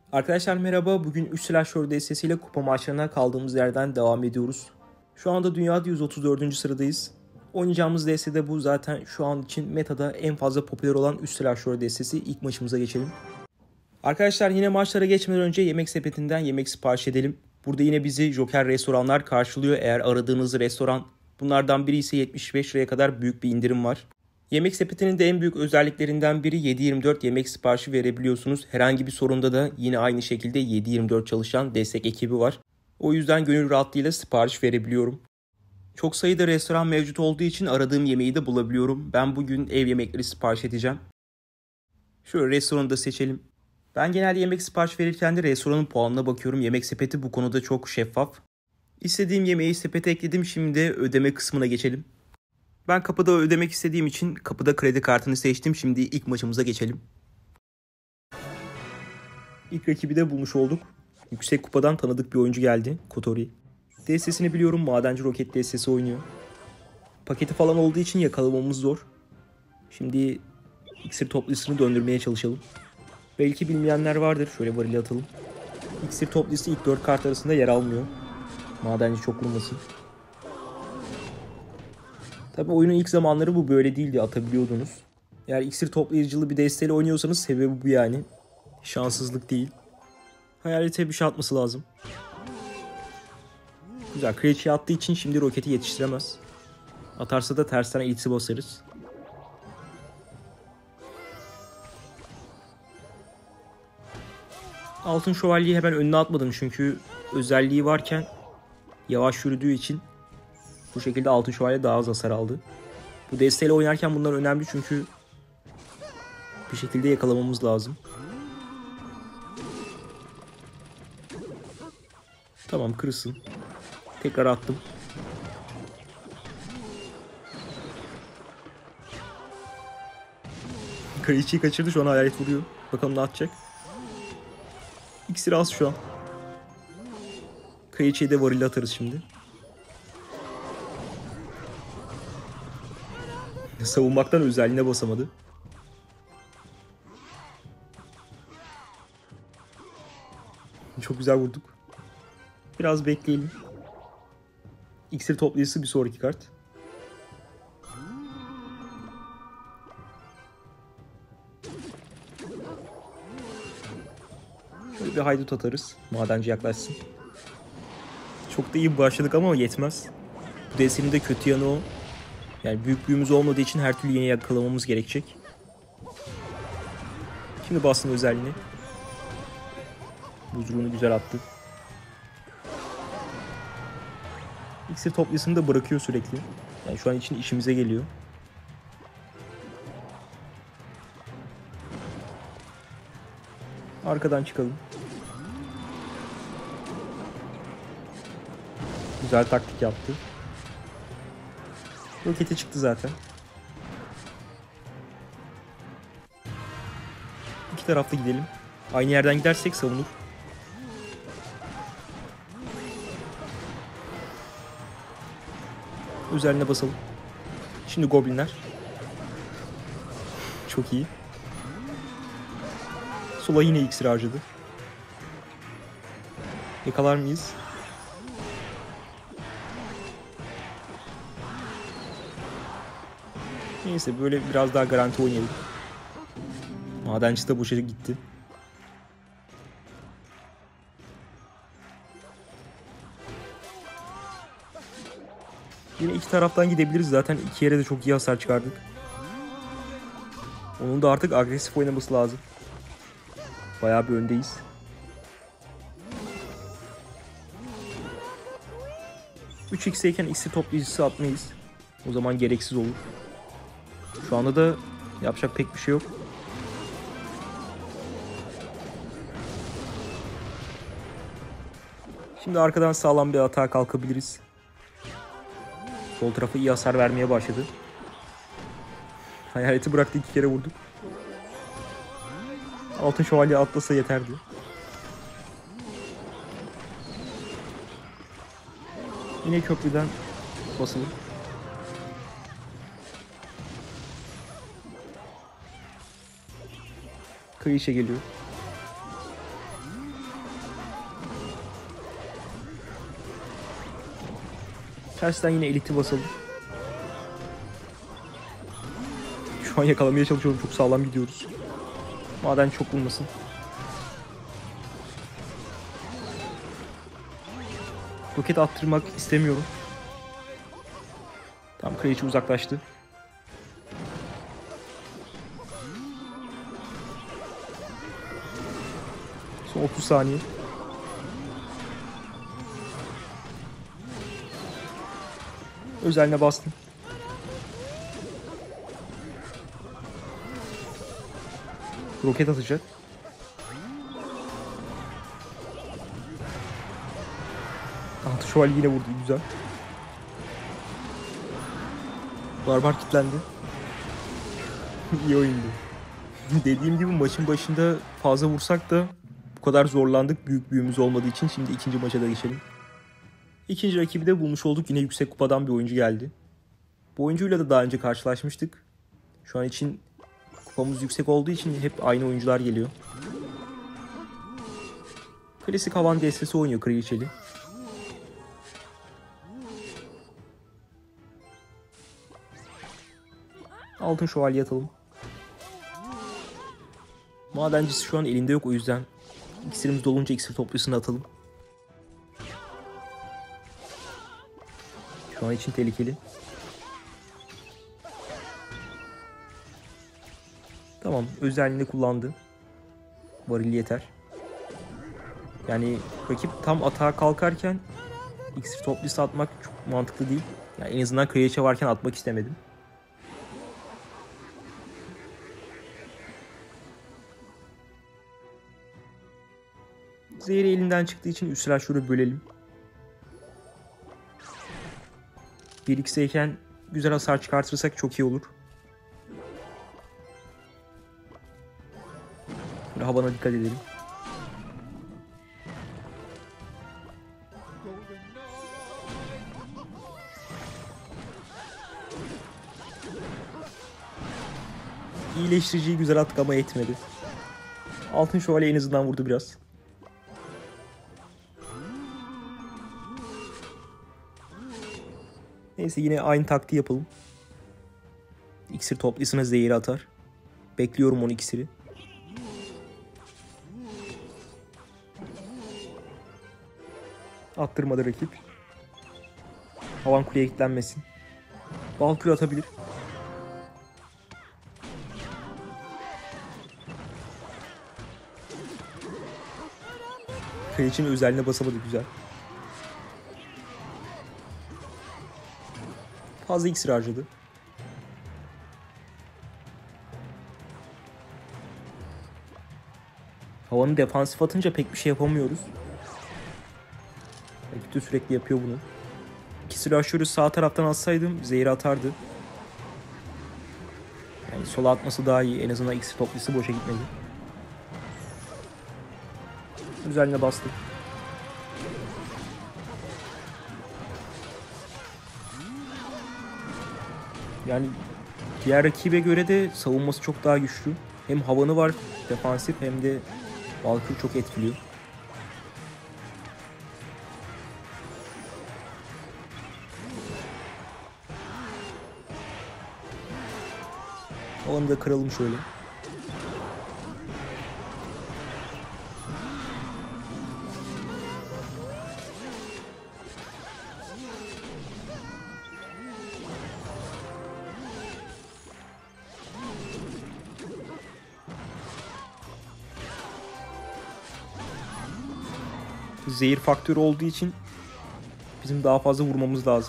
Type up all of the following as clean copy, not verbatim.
Arkadaşlar merhaba. Bugün 3 Slasher destesiyle kupa maçlarına kaldığımız yerden devam ediyoruz. Şu anda dünyada 134. sıradayız. Oynayacağımız deste de bu. Zaten şu an için metada en fazla popüler olan 3 Slasher destesi. İlk maçımıza geçelim. Arkadaşlar yine maçlara geçmeden önce yemek sepetinden yemek sipariş edelim. Burada yine bizi Joker restoranlar karşılıyor. Eğer aradığınız restoran bunlardan biri ise 75 liraya kadar büyük bir indirim var. Yemek sepetinin de en büyük özelliklerinden biri 7/24 yemek siparişi verebiliyorsunuz. Herhangi bir sorunda da yine aynı şekilde 7/24 çalışan destek ekibi var. O yüzden gönül rahatlığıyla sipariş verebiliyorum. Çok sayıda restoran mevcut olduğu için aradığım yemeği de bulabiliyorum. Ben bugün ev yemekleri sipariş edeceğim. Şöyle restoranı da seçelim. Ben genelde yemek sipariş verirken de restoranın puanına bakıyorum. Yemek sepeti bu konuda çok şeffaf. İstediğim yemeği sepete ekledim. Şimdi de ödeme kısmına geçelim. Ben kapıda ödemek istediğim için kapıda kredi kartını seçtim. Şimdi ilk maçımıza geçelim. İlk rakibi de bulmuş olduk. Yüksek kupadan tanıdık bir oyuncu geldi. Kotori. Destesini biliyorum. Madenci Roket destesi oynuyor. Paketi falan olduğu için yakalamamız zor. Şimdi iksir topluyusunu döndürmeye çalışalım. Belki bilmeyenler vardır. Şöyle varili atalım. İksir toplusu ilk 4 kart arasında yer almıyor. Madenci çok vurmasın. Tabi oyunun ilk zamanları bu böyle değildi, atabiliyordunuz. Eğer iksir toplayıcılı bir desteyle oynuyorsanız sebebi bu yani. Şanssızlık değil. Hayalete bir şey atması lazım. Güzel, kraliçeye attığı için şimdi roketi yetiştiremez. Atarsa da tersten elitsi basarız. Altın şövalyeyi hemen önüne atmadım çünkü özelliği varken yavaş yürüdüğü için bu şekilde altın şövalye daha az hasar aldı. Bu desteyle oynarken bunlar önemli çünkü bir şekilde yakalamamız lazım. Tamam, kırılsın. Tekrar attım. Kraliçeyi kaçırdı, şu an hayalet vuruyor. Bakalım ne atacak. İksir az şu an. Kraliçeyi de varil atarız şimdi. Savunmaktan özelliğine basamadı. Çok güzel vurduk. Biraz bekleyelim. İksir toplayıcısı bir sonraki kart. Şöyle bir haydut atarız. Madenci yaklaşsın. Çok da iyi başladık ama yetmez. Bu destenin de kötü yanı o. Yani büyük büyümüz olmadığı için her türlü yine yakalamamız gerekecek. Şimdi bastım özelliğini. Buzruğunu güzel attı. İksir topluyusunu da bırakıyor sürekli. Yani şu an için işimize geliyor. Arkadan çıkalım. Güzel taktik yaptı. Roketi çıktı zaten. İki taraflı gidelim. Aynı yerden gidersek savunur. Üzerine basalım. Şimdi goblinler. Çok iyi. Sola yine iksir harcadı. Yakalar mıyız? Neyse, böyle biraz daha garanti oynayalım. Madenci de boşa gitti. Yine iki taraftan gidebiliriz. Zaten iki yere de çok iyi hasar çıkardık. Onun da artık agresif oynaması lazım. Bayağı bir öndeyiz. Üç x'teyken iksir toplayıcısı atmayız. O zaman gereksiz olur. Şu anda da yapacak pek bir şey yok. Şimdi arkadan sağlam bir atağa kalkabiliriz. Sol tarafa iyi hasar vermeye başladı. Hayaleti bıraktı, 2 kere vurduk. Altın şövalye atlasa yeterdi. Yine köprüden basalım. Kraliçe geliyor. Tersten yine eliti basalım. Şu an yakalamaya çalışıyorum. Çok sağlam gidiyoruz. Maden çok vurmasın. Roket attırmak istemiyorum. Tam kraliçe uzaklaştı. Son 30 saniye. Özeline bastım. Roket atacak. Altı şövalye yine vurdu. Güzel. Barbar kilitlendi. İyi oyundu. Dediğim gibi maçın başında fazla vursak da bu kadar zorlandık büyük büyüğümüz olmadığı için. Şimdi ikinci maça da geçelim. İkinci rakibi de bulmuş olduk. Yine yüksek kupadan bir oyuncu geldi. Bu oyuncuyla da daha önce karşılaşmıştık. Şu an için kupamız yüksek olduğu için hep aynı oyuncular geliyor. Klasik havan destesi oynuyor kraliçeli. Altın şövalye atalım. Madencisi şu an elinde yok, o yüzden iksirimiz dolunca iksir topluyusunu atalım. Şu an için tehlikeli. Tamam, özelliğini kullandı. Varil yeter. Yani rakip tam atağa kalkarken iksir toplusu atmak çok mantıklı değil. Yani en azından kraliçe varken atmak istemedim. Zehri elinden çıktığı için üstler şöyle bölelim. 1x'teyken güzel hasar çıkartırsak çok iyi olur. Böyle havana dikkat edelim. İyileştiriciyi güzel attık ama yetmedi. Altın şövalye en azından vurdu biraz. Neyse, yine aynı taktiği yapalım. İksir toplısına zehiri atar. Bekliyorum onu iksiri. Attırmadı rakip. Havan kuleye kilitlenmesin. Valkür atabilir. Kraliçenin özelliğine basamadı, güzel. Fazla iksir harcadı. Havanı defansif atınca pek bir şey yapamıyoruz. Rakip de sürekli yapıyor bunu. İki silahşörü sağ taraftan atsaydım zehri atardı. Yani sola atması daha iyi. En azından iksir toplusu boşa gitmedi. Üzerine bastım. Yani diğer rakibe göre de savunması çok daha güçlü. Hem havanı var defansif, hem de Valkyrie çok etkiliyor. Havanı da kıralım şöyle. Zehir faktörü olduğu için bizim daha fazla vurmamız lazım.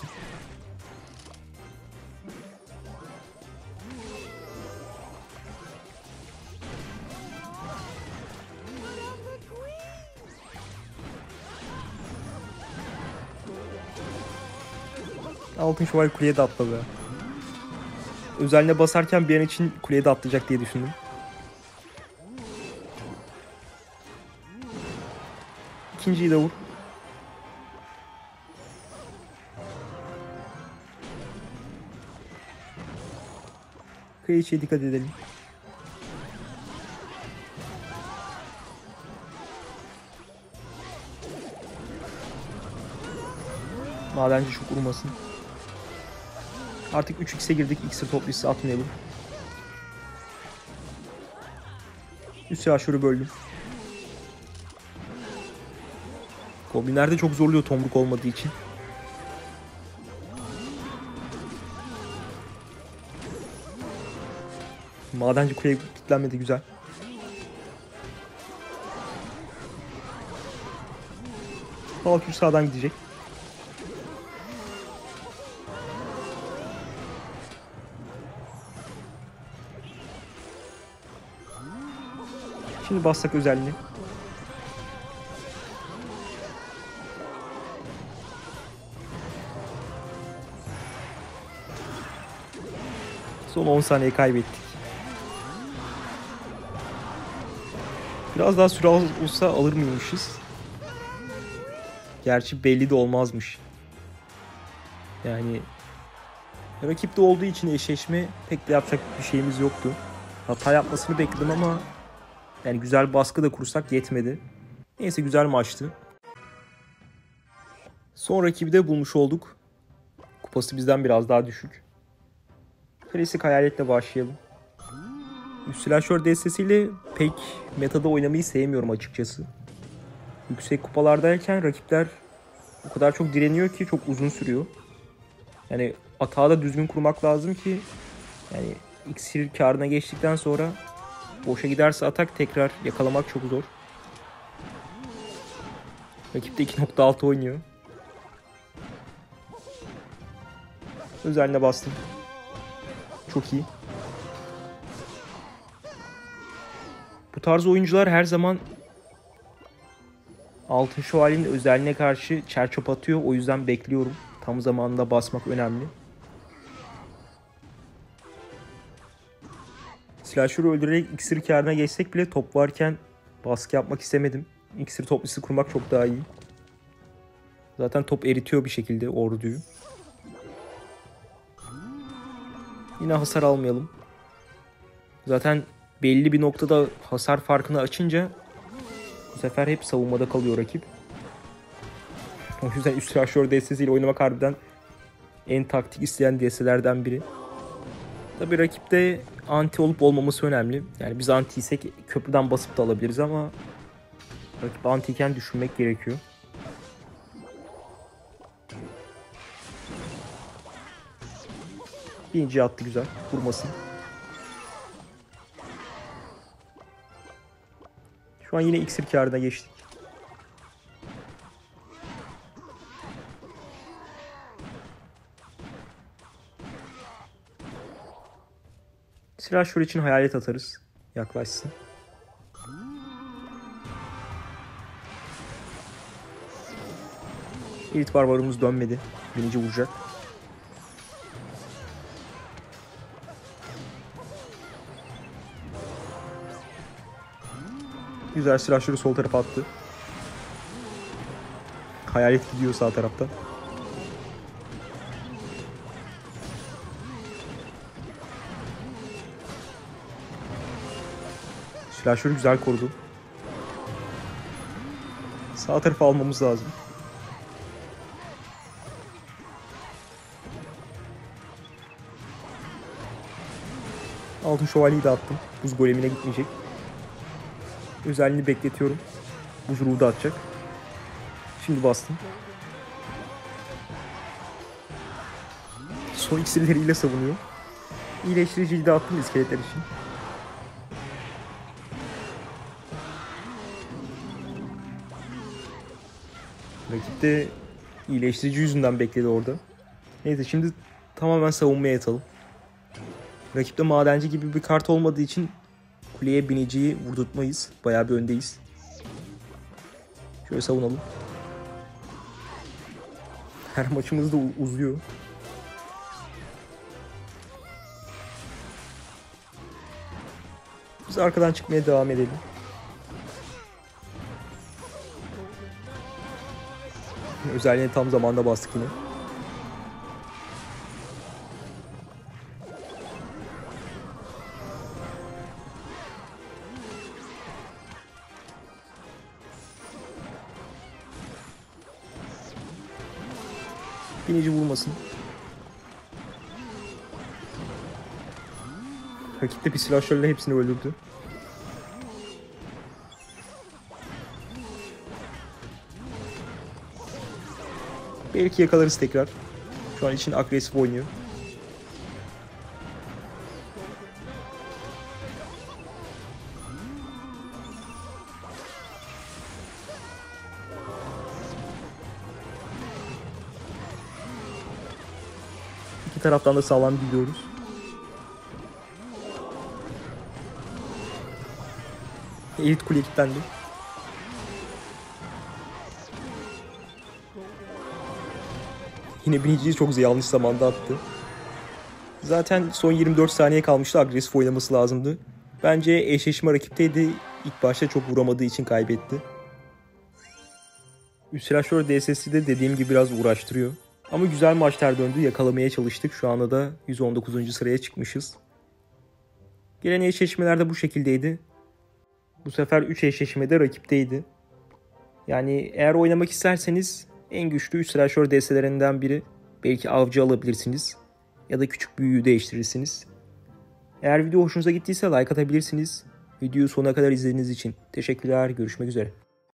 Altın şövalye kuleye de atladı. Özeline basarken bir an için kuleye de atlayacak diye düşündüm. İkinciyi de vur. Kraliçeye dikkat edelim. Madenci çok vurmasın. Artık 3x'e girdik. İksir toplayıcısı atmayalım. Üst silahşörü böldüm. Goblinler de çok zorluyor tomruk olmadığı için. Madenci kuleye kilitlenmedi, güzel. Halk sağdan gidecek. Şimdi bassak özelliğini. Son 10 saniye kaybettik. Biraz daha süre olsa alır mıymışız? Gerçi belli de olmazmış. Yani rakipte olduğu için eşleşme pek de yapacak bir şeyimiz yoktu. Hata yapmasını bekledim ama yani güzel baskı da kursak yetmedi. Neyse, güzel maçtı. Son rakibi de bulmuş olduk. Kupası bizden biraz daha düşük. Klasik hayaletle başlayalım. Silahşör destesiyle pek metada oynamayı sevmiyorum açıkçası. Yüksek kupalardayken rakipler o kadar çok direniyor ki çok uzun sürüyor. Yani atağı da düzgün kurmak lazım ki yani iksir karına geçtikten sonra boşa giderse atak tekrar yakalamak çok zor. Rakip de 2.6 oynuyor. Özeline bastım. Çok iyi. Bu tarz oyuncular her zaman Altın Şövalye'nin özelliğine karşı çerçöp atıyor. O yüzden bekliyorum. Tam zamanında basmak önemli. Silahşörü öldürerek iksir karına geçsek bile top varken baskı yapmak istemedim. İksir toplusu kurmak çok daha iyi. Zaten top eritiyor bir şekilde orduyu. Yine hasar almayalım. Zaten belli bir noktada hasar farkını açınca bu sefer hep savunmada kalıyor rakip. O yüzden üst silahşör destesiyle oynamak harbiden en taktik isteyen destelerden biri. Tabi rakipte anti olup olmaması önemli. Yani biz antiysek köprüden basıp da alabiliriz ama rakip antiyken düşünmek gerekiyor. Birinci attı, güzel. Vurmasın. Şu an yine iksir karına geçtik. Silahşör için hayalet atarız. Yaklaşsın. İlk barbarımız dönmedi. Birinci vuracak. Güzel, silahşörü sol tarafa attı. Hayalet gidiyor sağ tarafta. Silahşörü güzel korudu. Sağ tarafa almamız lazım. Altın şövalyeyi de attım. Buz golemine gitmeyecek. Özelliğini bekletiyorum. Buz ruhu da atacak. Şimdi bastım. Son iksirleriyle savunuyor. İyileştiriciyi de attım iskeletler için. Rakip de iyileştirici yüzünden bekledi orada. Neyse, şimdi tamamen savunmaya yatalım. Rakipte madenci gibi bir kart olmadığı için kuleye biniciyi vurdurtmayız. Bayağı bir öndeyiz. Şöyle savunalım. Her maçımız da uzuyor. Biz arkadan çıkmaya devam edelim. Özelliğini tam zamanda bastık yine. Binici vurmasın. Rakip de bir silahşörle hepsini öldürdü. Belki yakalarız tekrar. Şu an için agresif oynuyor. İki taraftan da sağlam gidiyoruz. Elit kule kilitlendi. Yine biniciyi çok yanlış zamanda attı. Zaten son 24 saniye kalmıştı. Agresif oynaması lazımdı. Bence eşleşme rakipteydi. İlk başta çok vuramadığı için kaybetti. Üstsilahşör DSS'i de dediğim gibi biraz uğraştırıyor. Ama güzel maçlar döndü. Yakalamaya çalıştık. Şu anda da 119. sıraya çıkmışız. Gelen eşleşmeler de bu şekildeydi. Bu sefer 3 eşleşmede rakipteydi. Yani eğer oynamak isterseniz en güçlü üstsilahşör DS'lerinden biri. Belki avcı alabilirsiniz. Ya da küçük büyüyü değiştirirsiniz. Eğer video hoşunuza gittiyse like atabilirsiniz. Videoyu sonuna kadar izlediğiniz için teşekkürler. Görüşmek üzere.